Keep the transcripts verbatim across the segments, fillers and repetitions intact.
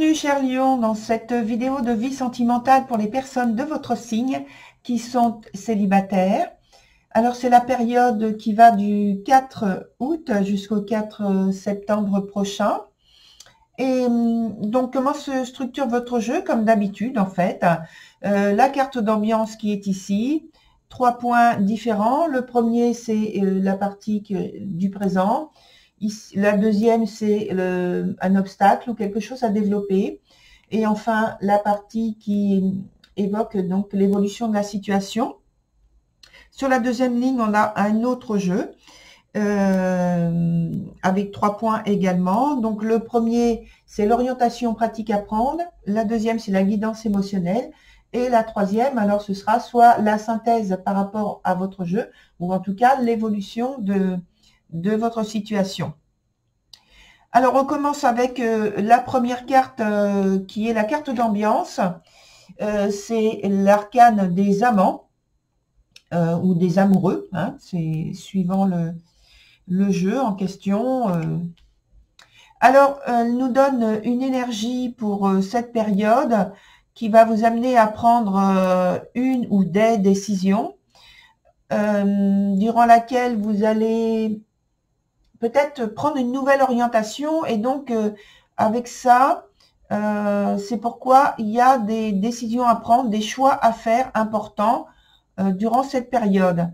Bienvenue, chers lions, dans cette vidéo de vie sentimentale pour les personnes de votre signe qui sont célibataires. Alors, c'est la période qui va du quatre août jusqu'au quatre septembre prochain. Et donc, comment se structure votre jeu? Comme d'habitude, en fait. Euh, la carte d'ambiance qui est ici. Trois points différents. Le premier, c'est euh, la partie que, du présent. Ici, la deuxième, c'est un obstacle ou quelque chose à développer. Et enfin, la partie qui évoque donc l'évolution de la situation. Sur la deuxième ligne, on a un autre jeu euh, avec trois points également. Donc, le premier, c'est l'orientation pratique à prendre. La deuxième, c'est la guidance émotionnelle. Et la troisième, alors, ce sera soit la synthèse par rapport à votre jeu, ou en tout cas, l'évolution de, de votre situation. Alors, on commence avec euh, la première carte euh, qui est la carte d'ambiance. Euh, c'est l'arcane des amants euh, ou des amoureux. Hein, c'est suivant le, le jeu en question. Euh. Alors, elle nous donne une énergie pour euh, cette période qui va vous amener à prendre euh, une ou des décisions euh, durant laquelle vous allez peut-être prendre une nouvelle orientation et donc euh, avec ça, euh, c'est pourquoi il y a des décisions à prendre, des choix à faire importants euh, durant cette période.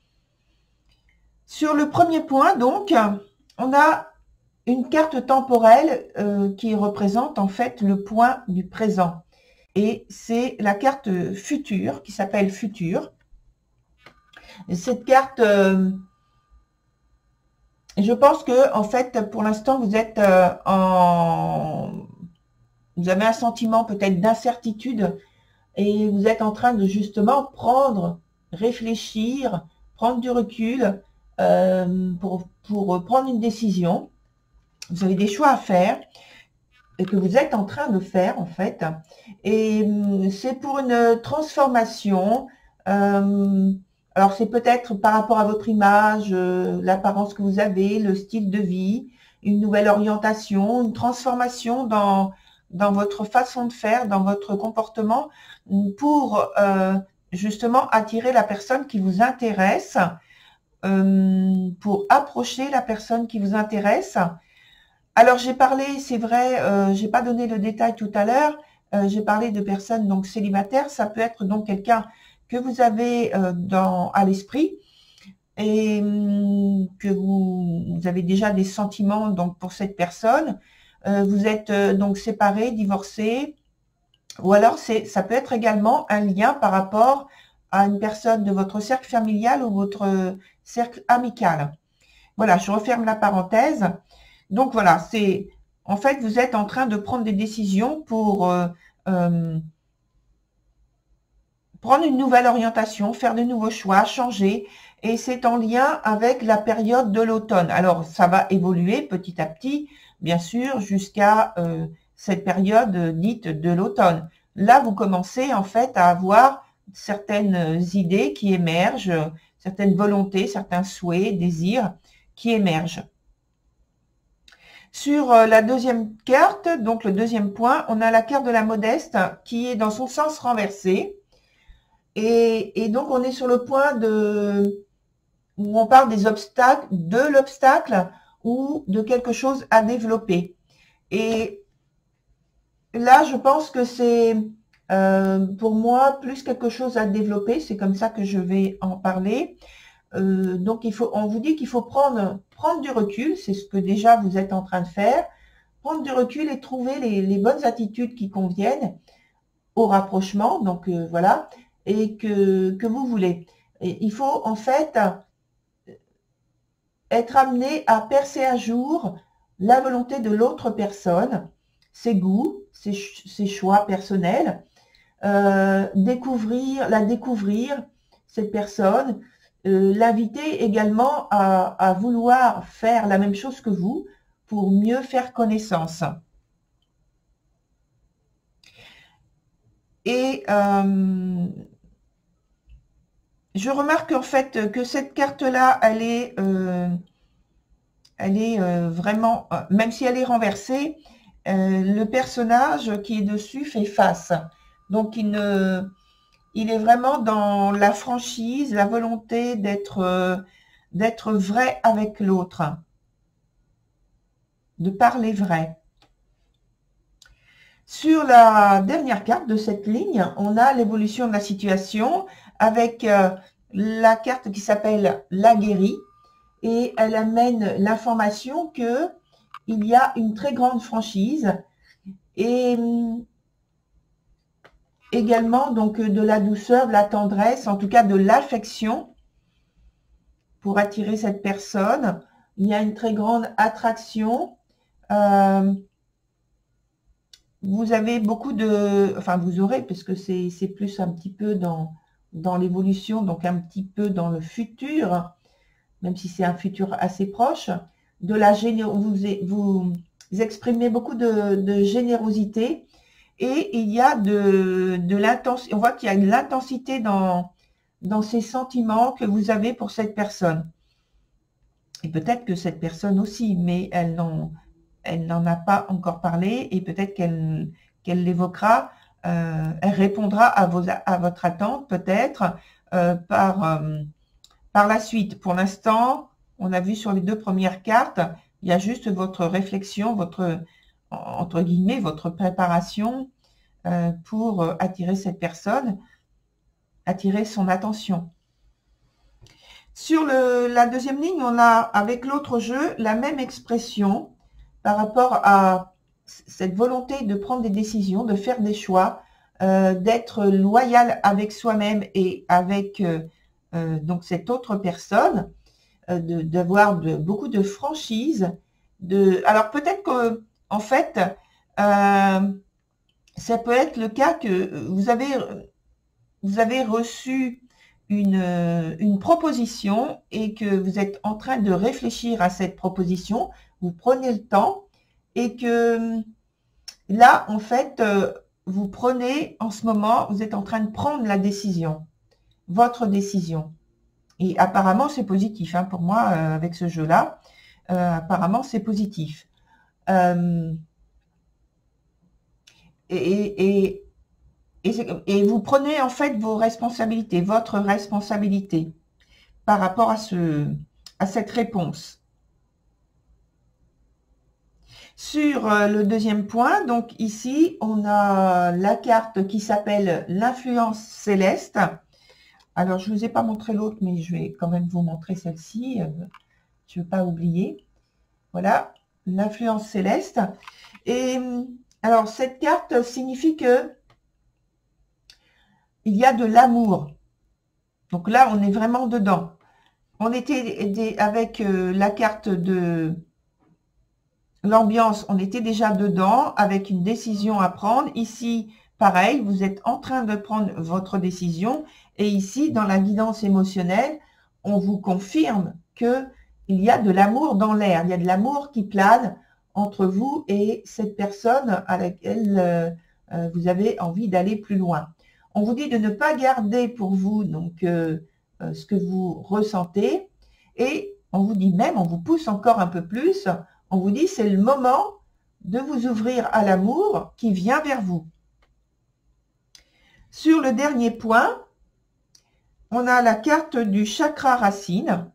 Sur le premier point, donc, on a une carte temporelle euh, qui représente en fait le point du présent. Et c'est la carte future qui s'appelle Futur. Et cette carte... Euh, je pense que, en fait, pour l'instant, vous êtes euh, en... Vous avez un sentiment peut-être d'incertitude et vous êtes en train de justement prendre, réfléchir, prendre du recul euh, pour, pour prendre une décision. Vous avez des choix à faire et que vous êtes en train de faire, en fait. Et c'est pour une transformation. Euh, Alors, c'est peut-être par rapport à votre image, euh, l'apparence que vous avez, le style de vie, une nouvelle orientation, une transformation dans, dans votre façon de faire, dans votre comportement, pour euh, justement attirer la personne qui vous intéresse, euh, pour approcher la personne qui vous intéresse. Alors, j'ai parlé, c'est vrai, euh, j'ai pas donné le détail tout à l'heure, euh, j'ai parlé de personnes donc célibataires, ça peut être donc quelqu'un que vous avez euh, dans, à l'esprit et hum, que vous, vous avez déjà des sentiments donc pour cette personne, euh, vous êtes euh, donc séparés, divorcés, ou alors c'est ça peut être également un lien par rapport à une personne de votre cercle familial ou votre cercle amical. Voilà, je referme la parenthèse. Donc voilà, c'est en fait vous êtes en train de prendre des décisions pour euh, euh, prendre une nouvelle orientation, faire de nouveaux choix, changer, et c'est en lien avec la période de l'automne. Alors, ça va évoluer petit à petit, bien sûr, jusqu'à euh, cette période dite de l'automne. Là, vous commencez en fait à avoir certaines idées qui émergent, certaines volontés, certains souhaits, désirs qui émergent. Sur la deuxième carte, donc le deuxième point, on a la carte de la modeste qui est dans son sens renversé. Et, et donc, on est sur le point de où on parle des obstacles, de l'obstacle ou de quelque chose à développer. Et là, je pense que c'est euh, pour moi plus quelque chose à développer. C'est comme ça que je vais en parler. Euh, donc, il faut, on vous dit qu'il faut prendre, prendre du recul. C'est ce que déjà vous êtes en train de faire. Prendre du recul et trouver les, les bonnes attitudes qui conviennent au rapprochement. Donc, euh, voilà. Et que, que vous voulez. Et il faut en fait être amené à percer à jour la volonté de l'autre personne, ses goûts, ses, ses choix personnels, euh, découvrir, la découvrir, cette personne, euh, l'inviter également à, à vouloir faire la même chose que vous pour mieux faire connaissance. Et euh, je remarque en fait que cette carte-là, elle est, euh, elle est euh, vraiment, même si elle est renversée, euh, le personnage qui est dessus fait face. Donc, il, ne, il est vraiment dans la franchise, la volonté d'être euh, d'être vrai avec l'autre, de parler vrai. Sur la dernière carte de cette ligne, on a l'évolution de la situation avec euh, la carte qui s'appelle la guérie et elle amène l'information que il y a une très grande franchise et également donc de la douceur, de la tendresse, en tout cas de l'affection pour attirer cette personne. Il y a une très grande attraction. Euh, vous avez beaucoup de... Enfin, vous aurez, parce que c'est plus un petit peu dans, dans l'évolution, donc un petit peu dans le futur, même si c'est un futur assez proche, de la générosité. Vous, vous exprimez beaucoup de, de générosité et il y a de, de l'intensité. On voit qu'il y a de l'intensité dans, dans ces sentiments que vous avez pour cette personne. Et peut-être que cette personne aussi, mais elle n'en elle n'en a pas encore parlé et peut-être qu'elle qu'elle l'évoquera, euh, elle répondra à, vos, à votre attente peut-être euh, par, euh, par la suite. Pour l'instant, on a vu sur les deux premières cartes, il y a juste votre réflexion, votre, entre guillemets, votre préparation euh, pour attirer cette personne, attirer son attention. Sur le, la deuxième ligne, on a avec l'autre jeu la même expression par rapport à cette volonté de prendre des décisions, de faire des choix, euh, d'être loyal avec soi-même et avec euh, euh, donc cette autre personne, euh, d'avoir de, de, beaucoup de franchise. De, alors peut-être que en fait, euh, ça peut être le cas que vous avez, vous avez reçu une, une proposition et que vous êtes en train de réfléchir à cette proposition, vous prenez le temps et que là, en fait, vous prenez en ce moment, vous êtes en train de prendre la décision, votre décision. Et apparemment, c'est positif hein, pour moi euh, avec ce jeu-là. Euh, apparemment, c'est positif. Euh, et, et, et, et vous prenez en fait vos responsabilités, votre responsabilité par rapport à, ce, à cette réponse. Sur le deuxième point, donc ici, on a la carte qui s'appelle l'influence céleste. Alors, je ne vous ai pas montré l'autre, mais je vais quand même vous montrer celle-ci. Je ne veux pas oublier. Voilà, l'influence céleste. Et alors, cette carte signifie que il y a de l'amour. Donc là, on est vraiment dedans. On était avec la carte de l'ambiance, on était déjà dedans avec une décision à prendre. Ici, pareil, vous êtes en train de prendre votre décision. Et ici, dans la guidance émotionnelle, on vous confirme qu'il y a de l'amour dans l'air. Il y a de l'amour qui plane entre vous et cette personne à laquelle euh, vous avez envie d'aller plus loin. On vous dit de ne pas garder pour vous donc euh, euh, ce que vous ressentez. Et on vous dit même, on vous pousse encore un peu plus. On vous dit c'est le moment de vous ouvrir à l'amour qui vient vers vous. Sur le dernier point, on a la carte du chakra racine.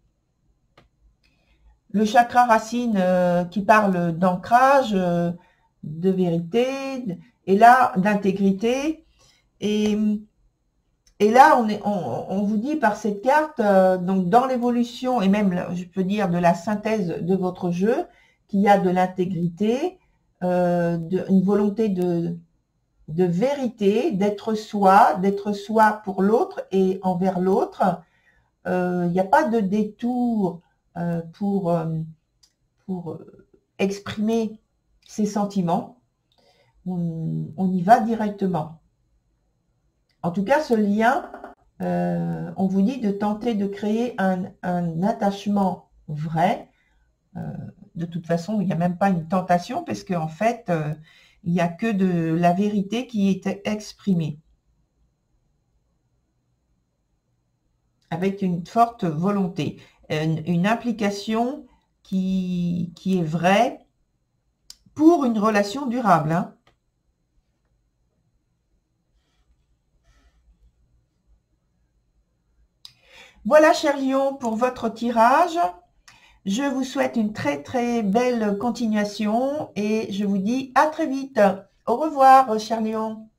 Le chakra racine euh, qui parle d'ancrage, euh, de vérité, et là d'intégrité. Et, et là, on, est, on, on vous dit par cette carte, euh, donc dans l'évolution, et même, je peux dire, de la synthèse de votre jeu, qu'il y a de l'intégrité, euh, une volonté de, de vérité, d'être soi, d'être soi pour l'autre et envers l'autre. Euh, il n'y a pas de détour euh, pour, euh, pour exprimer ses sentiments. On, on y va directement. En tout cas, ce lien, euh, on vous dit de tenter de créer un, un attachement vrai. Euh, de toute façon, il n'y a même pas une tentation parce qu'en fait, euh, il n'y a que de la vérité qui est exprimée. Avec une forte volonté, une, une implication qui, qui est vraie pour une relation durable, hein. Voilà, cher Lion, pour votre tirage. Je vous souhaite une très très belle continuation et je vous dis à très vite. Au revoir, cher Lion.